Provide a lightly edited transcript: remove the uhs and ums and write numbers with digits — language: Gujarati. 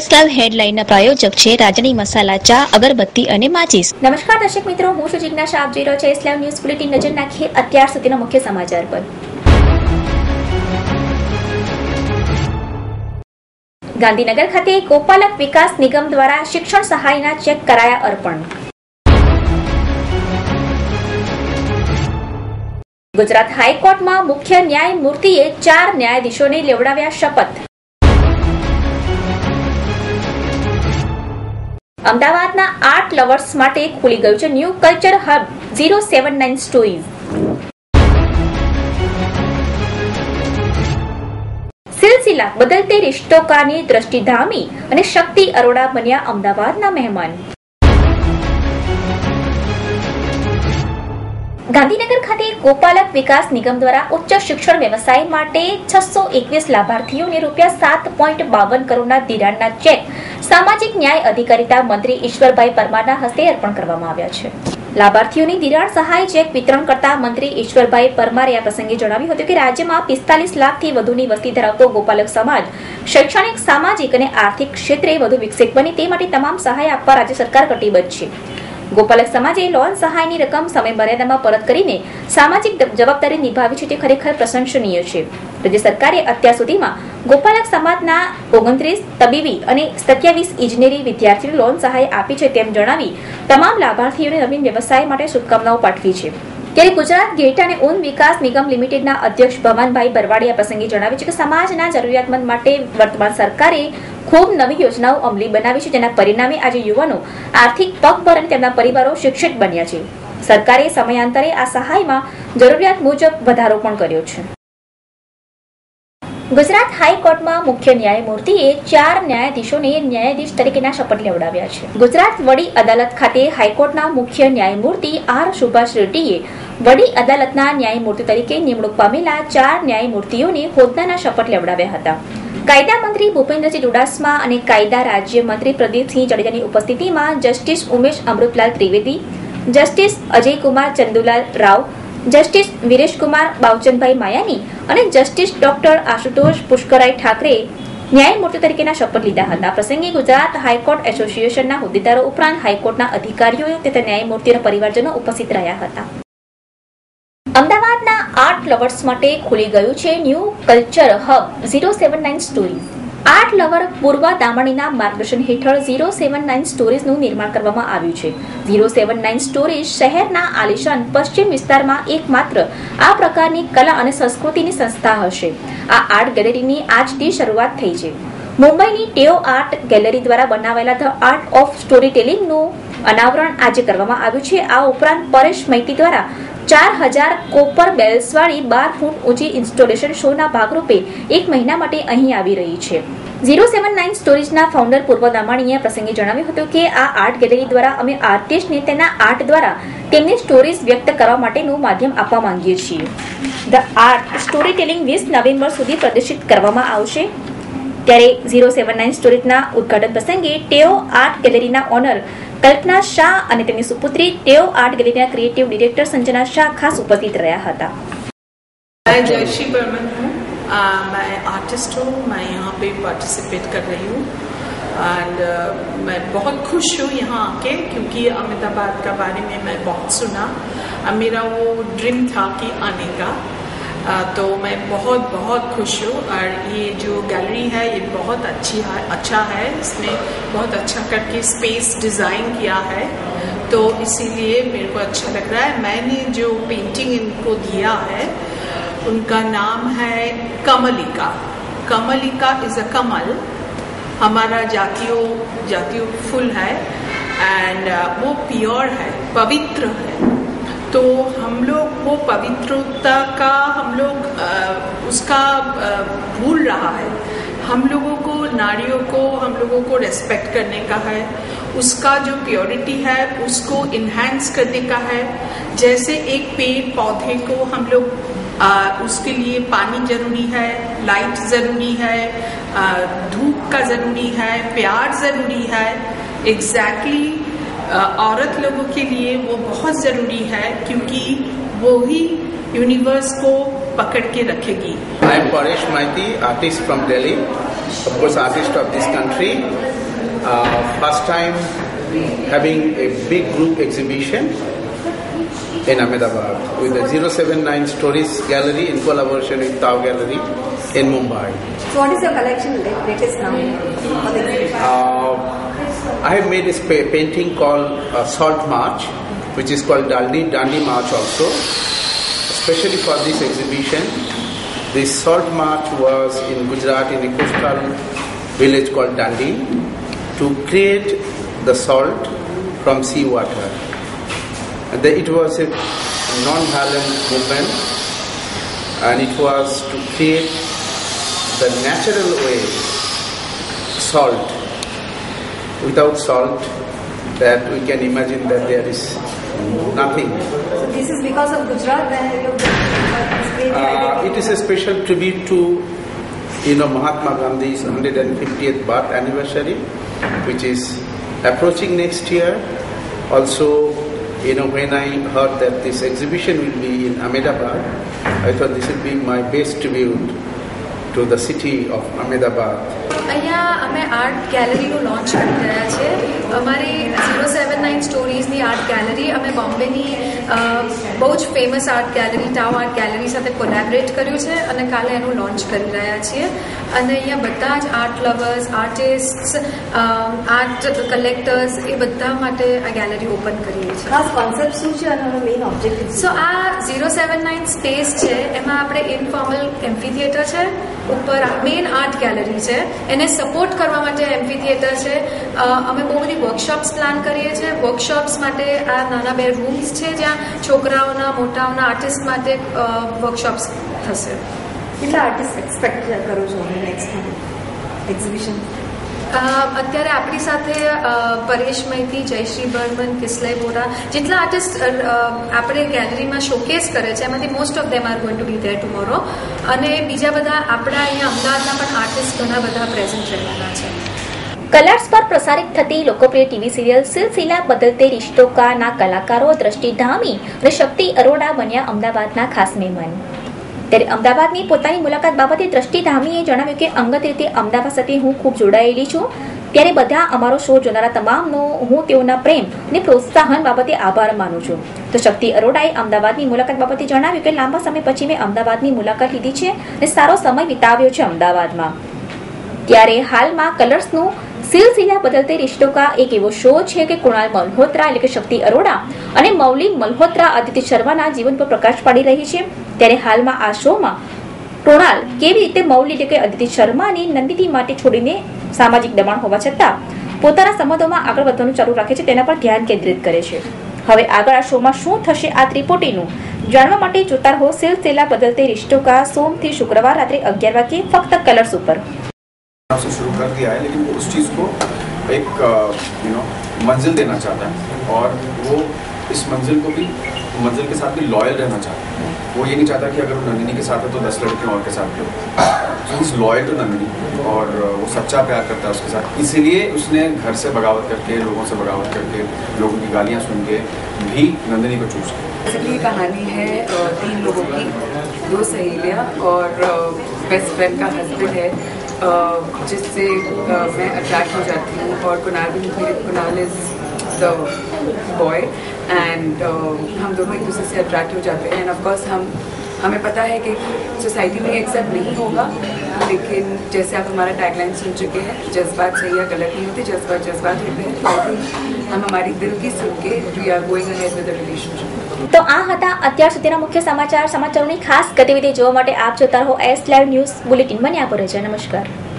પ્રેસ ક્લબ હેડલાઇનના પ્રાયોજક છે રાજની મસાલા ચા, અગરબત્તી અને માચીસ। નમસ્કાર દર્શક મિત્રો, હું છું જિજ્ઞાસા, આપ જોઈ રહ્યા છો એસ લાઈવ ન્યૂઝ બુલેટિન। નજર નાખીએ અત્યાર સુધીના મુખ્ય સમાચાર પર। ગાંધીનગર ખાતે ગોપાલક વિકાસ નિગમ દ્વારા શિક્ષણ સહાયના ચેક કરાયા અર્પણ। ગુજરાત હાઈકોર્ટમાં મુખ્ય ન્યાયમૂર્તિએ 4 ન્યાયાધીશોને લેવડાવ્યા શપથ। અમદાવાદના આર્ટ લવર્સ માટે ખુલી ગયું છે ન્યૂ કલ્ચર હબ 079 સ્ટોરીઝ। સિલસિલા બદલતે રિશ્તો કાની દ્રષ્ટિ ધામી અને શક્તિ અરોડા બન્યા અમદાવાદના મહેમાન। ગાંધીનગર ખાતે ગોપાલક વિકાસ નિગમ દ્વારા ઉચ્ચ શિક્ષણ વ્યવસાય માટે 621 લાભાર્થીઓને ₹7.52 કરોડના ધિરાણના ચેક સામાજિક ન્યાય અધિકારીતા મંત્રી ઈશ્વરભાઈ પરમારના હસ્તે અર્પણ કરવામાં આવ્યા છે। લાભાર્થીઓની ધિરાણ સહાય ચેક વિતરણ કરતા મંત્રી ઈશ્વરભાઈ પરમારે આ પ્રસંગે જણાવ્યું હતું કે રાજ્યમાં 45 લાખથી વધુની વસ્તી ધરાવતો ગોપાલક સમાજ શૈક્ષણિક, સામાજિક અને આર્થિક ક્ષેત્રે વધુ વિકસિત બને તે માટે તમામ સહાય આપવા રાજ્ય સરકાર કટિબદ્ધ છે। ગોપાલક સમાજે લોન સહાયની રકમ સમય મર્યાદામાં પરત કરીને સામાજિક જવાબદારી નિભાવી છે તે ખરેખર પ્રશંસનીય છે। રાજ્ય સરકારે અત્યાર સુધીમાં ગોપાલક સમાજના 29 તબીબી અને 27 ઇજનેરી વિદ્યાર્થીઓને લોન સહાય આપી છે તેમ જણાવી તમામ લાભાર્થીઓને નવીન વ્યવસાય માટે શુભકામનાઓ પાઠવી છે। ત્યારે ગુજરાત ગેટ અને ઊન વિકાસ નિગમ લિમિટેડના અધ્યક્ષ ભવાનભાઈ બરવાડે આ પ્રસંગે જણાવ્યું છે કે સમાજના જરૂરિયાતમંદ માટે વર્તમાન સરકારે ખૂબ નવી યોજનાઓ અમલી બનાવી છે, જેના પરિણામે આજે યુવાનો આર્થિક પગભર અને તેમના પરિવારો શિક્ષિત બન્યા છે। સરકારે સમયાંતરે આ સહાયમાં જરૂરિયાત મુજબ વધારો પણ કર્યો છે। ગુજરાત હાઈકોર્ટમાં મુખ્ય ન્યાયમૂર્તિએ 4 ન્યાયાધીશોને ન્યાયાધીશ તરીકેના શપથ લેવડાવ્યા છે। ગુજરાત વડી અદાલત ખાતે હાઈકોર્ટના મુખ્ય ન્યાયમૂર્તિ આર સુભાષ રેડ્ડીએ વડી અદાલતના ન્યાયમૂર્તિ તરીકે નિમણૂક પામેલા 4 ન્યાયમૂર્તિઓને હોદ્દાના શપથ લેવડાવ્યા હતા। કાયદા મંત્રી ભૂપેન્દ્રસિંહ ચુડાસમા અને કાયદા રાજ્ય મંત્રી પ્રદીપસિંહ જાડેજાની ઉપસ્થિતિમાં justice Umesh Amritlal Trivedi, justice Ajaykumar Chandulal Rao, justice Vireshkumar Bavchandbhai Mayani અને જસ્ટિસ ડોક્ટર આશુતોષ પુષ્કરાય ઠાકરે ન્યાયમૂર્તિ તરીકેના શપથ લીધા હતા। આ પ્રસંગે ગુજરાત હાઈકોર્ટ એસોસિએશનના હોદ્દેદારો ઉપરાંત હાઈકોર્ટના અધિકારીઓ તથા ન્યાયમૂર્તિઓના પરિવારજનો ઉપસ્થિત રહ્યા હતા। અમદાવાદના આર્ટ લવર્સ માટે ખુલી ગયું છે new culture hub 079 stories. Art lover Purva દામણીના માર્ગદર્શન હેઠળ 079 સ્ટોરીઝનું નિર્માણ કરવામાં આવ્યું છે। 079 સ્ટોરીઝ શહેરના આલિશાન પશ્ચિમ વિસ્તારમાં એકમાત્ર આ પ્રકારની કલા અને સંસ્કૃતિની સંસ્થા હશે। આ આર્ટ ગેલેરીની આજથી શરૂઆત થઈ છે। મુંબઈની ટેઓ આર્ટ ગેલેરી દ્વારા બનાવાયેલા ધ આર્ટ ઓફ સ્ટોરી ટેલિંગનું અનાવરણ આજે કરવામાં આવ્યું છે। આ ઉપરાંત પરેશ મૈતી દ્વારા 4000 કોપર બેલ્સવાળી 12 ફૂટ ઊંચી ઇન્સ્ટોલેશન શોના ભાગરૂપે 1 મહિના માટે અહીં આવી રહી છે। 079 સ્ટોરીઝના ફાઉન્ડર પૂર્વ દામાણીએ પ્રસંગે જણાવ્યું હતું કે આ આર્ટ ગેલેરી દ્વારા અમે આર્ટિસ્ટને તેના આર્ટ દ્વારા તેમની સ્ટોરીઝ વ્યક્ત કરવા માટેનું માધ્યમ આપવા માંગીએ છીએ। The art storytelling 20 November સુધી પ્રદર્શિત કરવામાં આવશે। ત્યારે 079 સ્ટોરીઝના ઉદ્ઘાટન પ્રસંગે ટેઓ આર્ટ ગેલેરીના ઓનર કલ્પના શાહ અને તેમની સુપુત્રી ટેઓ આર્ટ ગેલેરીના ક્રિએટિવ ડિરેક્ટર સંजना શાહ ખાસ ઉપસ્થિત રહ્યા હતા। मैं जयश्री बर्मन हूँ, मैं आर्टिस्ट हूँ, मैं यहाँ पे पार्टिसिपेट कर रही हूँ एंड मैं बहुत खुश हूँ यहाँ आके, क्योंकि अहमदाबाद का बारे में मैं बहुत सुना। मेरा वो ड्रीम था कि आने का, तो मैं बहुत बहुत खुश हूँ। और ये जो गैलरी है ये बहुत अच्छा है, इसमें बहुत अच्छा करके स्पेस डिज़ाइन किया है, तो इसीलिए मेरे को अच्छा लग रहा है। मैंने जो पेंटिंग इनको दिया है उनका नाम है कमलिका। कमलिका इज़ अ कमल, हमारा जातीय फूल है एंड वो प्योर है, पवित्र है। तो हम लोग वो पवित्रता का उसका भूल रहा है। हम लोगों को, नारियों को हम लोगों को रेस्पेक्ट करने का है, उसका जो प्योरिटी है उसको इन्हांस करने का है। जैसे एक पेड़ पौधे को हम लोग उसके लिए पानी जरूरी है, लाइट ज़रूरी है, धूप का ज़रूरी है, प्यार ज़रूरी है। एग्जैक्टली औरत लोगों के लिए वो बहुत ज़रूरी है, क्योंकि वो ही यूनिवर्स को पकड़ के रखेगी। I am Paresh Maiti, artist from Delhi. of course, artist of this country. First time having a big group exhibition in Ahmedabad with the 079 Stories Gallery in collaboration with Tao Gallery in Mumbai. So what is your collection latest now? I have made a painting called Salt March, which is called Dandi March also, especially for this exhibition. This Salt March was in Gujarat in a coastal village called Dandi to create the salt from seawater. And it was a non-violent movement, and it was to create the natural way salt. Without salt, that we can imagine that there is nothing. So this is because of Gujarat where you it is a special tribute to Mahatma Gandhi's 150th birth anniversary, which is approaching next year. Also, when I heard that this exhibition will be in Ahmedabad, I thought this would be my best tribute to the city of Ahmedabad. અહીંયા અમે આર્ટ ગેલેરીનું લોન્ચ કરી રહ્યા છે. અમારી 079 સ્ટોરીઝની આર્ટ ગેલેરી અમે બોમ્બેની બહુ જ famous art gallery Tao art gallery સાથે કોલેબરેટ કર્યું છે અને કાલે એનું લોન્ચ કરી રહ્યા છીએ. અને અહીંયા બધા જ art lovers, artists, art collectors એ બધા માટે આ ગેલેરી ઓપન કરીએ છીએ. ખાસ કોન્સેપ્ટ શું છે અને મેઇન ઓબ્જેક્ટિવ? સો આ 079 સ્પેસ છે, એમાં આપણે ઇન્ફોર્મલ એમ્ફી થિયેટર છે, ઉપર મેઇન આર્ટ ગેલેરી છે, એને સપોર્ટ કરવા માટે એમ્ફી થિયેટર છે. અમે બહુ બધી વર્કશોપ્સ પ્લાન કરીએ છીએ. વર્કશોપ્સ માટે આ નાના 2 રૂમ્સ છે જ્યાં છોકરાઓના મોટાઓના આર્ટિસ્ટ માટે વર્કશોપ્સ થશે. કેટલા આર્ટિસ્ટ એક્સપેક્ટ કરો છો નેક્સ્ટ એક્ઝિબિશન? અત્યારે આપણી સાથે પરેશ મૈતી, જયશ્રી બર્મન, કિસલય બોરા જેટલા આર્ટિસ્ટ આપણે ગેલેરીમાં શોકેસ કરે છે એમાંથી most of them are going to be there tomorrow. અને બીજા બધા આપણા અહીંયા અમદાવાદના પણ આર્ટિસ્ટ ઘણા બધા પ્રેઝન્ટ રહેવાના છે. કલર્સ પર પ્રસારિત થતી લોકપ્રિય ટીવી સિરિયલ સિલસિલા બદલતે રિશ્તો કા ના કલાકારો દ્રષ્ટિ ધામી અને શક્તિ અરોડા બન્યા અમદાવાદના ખાસ મહેમાન. ત્યારે અમદાવાદની પોતાની મુલાકાત બાબતે દ્રષ્ટિ ધામીએ જણાવ્યું કે અંગત રીતે અમદાવાદ સાથે હું ખૂબ જોડાયેલી છું. ત્યારે બધા અમારો શો જોનારા તમામનો હું તેઓના પ્રેમ અને પ્રોત્સાહન બાબતે આભાર માનું છું. તો શક્તિ અરોડાએ અમદાવાદની મુલાકાત બાબતે જણાવ્યું કે લાંબા સમય પછી મેં અમદાવાદની મુલાકાત લીધી છે અને સારો સમય વિતાવ્યો છે અમદાવાદમાં. ત્યારે હાલમાં કલર્સનું સિલસિલા બદલતે રિશ્તો કા એક એવો શો છે કે કુણાલ મલ્હોત્રા એટલે કે શક્તિ અરોડા અને મૌલિક મલ્હોત્રા આદિત્ય શર્માના જીવન પર પ્રકાશ પાડી રહી છે. ત્યારે હાલમાં આ શોમાં કુણાલ કેવી રીતે મૌલિક એટલે કે આદિત્ય શર્માની નંદિની માટે છોડીને સામાજિક દબાણ હોવા છતાં પોતાના સંબંધોમાં આગળ વધવાનું ચાલુ રાખે છે તેના પર ધ્યાન કેન્દ્રિત કરે છે. હવે આગળ આ શોમાં શું થશે આ ત્રિપુટીનું જાણવા માટે જોતા રહો સિલસિલા બદલતે રિશ્તો કા સોમથી શુક્રવાર રાત્રે 11 વાગે ફક્ત કલર્સ ઉપર. से शुरू कर दिया है, लेकिन वो उस चीज़ को एक मंजिल देना चाहता है और वो इस मंजिल के साथ भी लॉयल रहना चाहता है. वो ये नहीं चाहता कि अगर वो नंदिनी के साथ है तो 10 लड़कियों और के साथ भी. So is loyal to Nandini और वो सच्चा प्यार करता है उसके साथ. इसीलिए उसने घर से बगावत करके, लोगों से बगावत करके, लोगों की गालियाँ सुन के भी नंदिनी को चूज किया. ये कहानी है 3 लोगों की, 2 सहेलियाँ और बेस्ट फ्रेंड का हस्बैंड है जिससे मैं अट्रैक्ट हो जाती हूँ. और Kunal is the boy and हम दोनों एक दूसरे से अट्रैक्ट हो जाते हैं. एंड ऑफकोर्स हमें पता है कि सोसाइटी में एक्सेप्ट नहीं होगा, लेकिन जैसे आप हमारा टैगलाइन सुन चुके हैं, जज्बात सही या गलत नहीं होते, जज्बात होते हैं. हम हमारी दिल की सुन के we are going ahead with the relationship. તો આ હતા અત્યાર સુધીના મુખ્ય સમાચારોની ખાસ ગતિવિધિ જોવા માટે આપ જોતા રહો એસ લાઈવ ન્યૂઝ બુલેટિન. મને આપો રહેજો. નમસ્કાર.